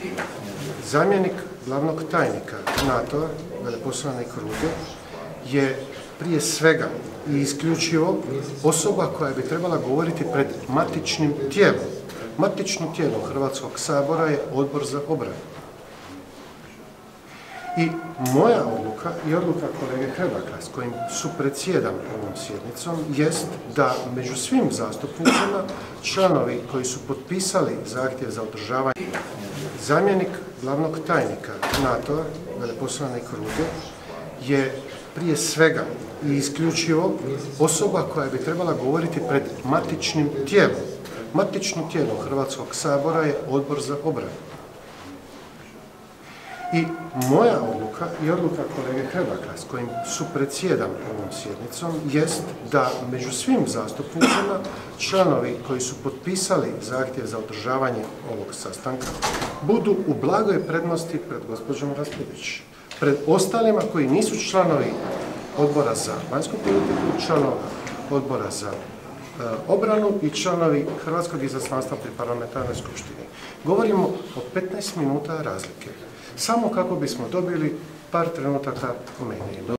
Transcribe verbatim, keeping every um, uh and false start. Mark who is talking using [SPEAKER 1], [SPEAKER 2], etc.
[SPEAKER 1] Zamjenik glavnog tajnika NATO-a, veleposlanik Ruge, je prije svega i isključivo osoba koja bi trebala govoriti pred matičnim tijelom. Matično tijelo Hrvatskog sabora je Odbor za obranu. I moja odluka i odluka kolege Hrebaka s kojim su predsjedam ovom sjednicom jest da među svim zastupnicima članovi koji su potpisali zahtjev za održavanje. Zamjenik glavnog tajnika NATO-a, veleposlanik Ruge, je prije svega i isključivo osoba koja bi trebala govoriti pred matičnim tijelom. Matično tijelo Hrvatskog sabora je Odbor za obranu. I moja odluka i odluka kolege Hrebaka s kojim su predsjedam ovom sjednicom jest da među svim zastupnicima članovi koji su potpisali zahtjev za održavanje ovog sastanka budu u blagoj prednosti pred gospođom Raspudić. Pred ostalima koji nisu članovi Odbora za vanjsku politiku, članova Odbora za e, obranu i članovi Hrvatskog izaslanstva pri parlamentarnoj skupštini. Govorimo o petnaest minuta razlike. Samo kako bismo dobili par trenutaka komedije.